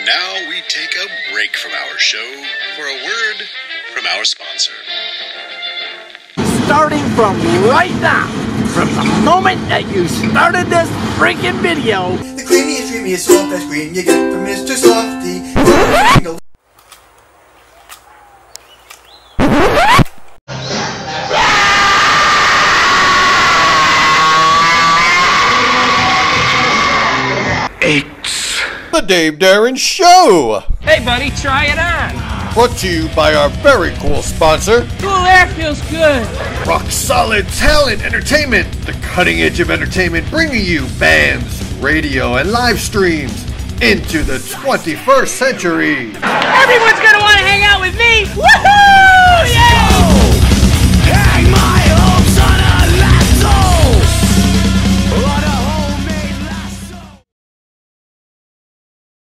now we take a break from our show for a word from our sponsor. Starting from right now, from the moment that you started this freaking video. The creamiest, dreamiest, soft ice cream you get from Mr. Softy. It's the Dave Darin Show! Hey buddy, try it on! Brought to you by our very cool sponsor, Cool air feels good! Rock Solid Talent Entertainment, the cutting edge of entertainment, bringing you bands, radio, and live streams into the 21st century. Everyone's gonna wanna hang out with me! Woohoo! Yeah!